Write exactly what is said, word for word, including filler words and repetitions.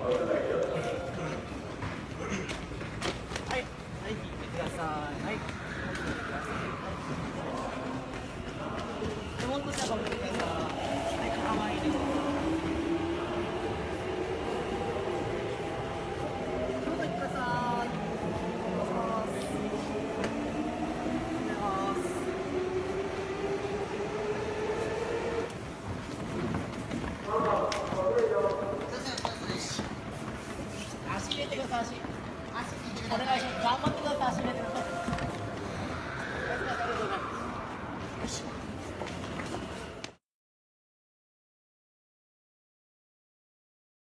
はい、引いてください。はい。レモンとじゃがめてください。はい、甘いです。どうぞ行ってください。お願いします。お願いします。足入れてください。足。足。お願いします。頑張ってください。足入れてください。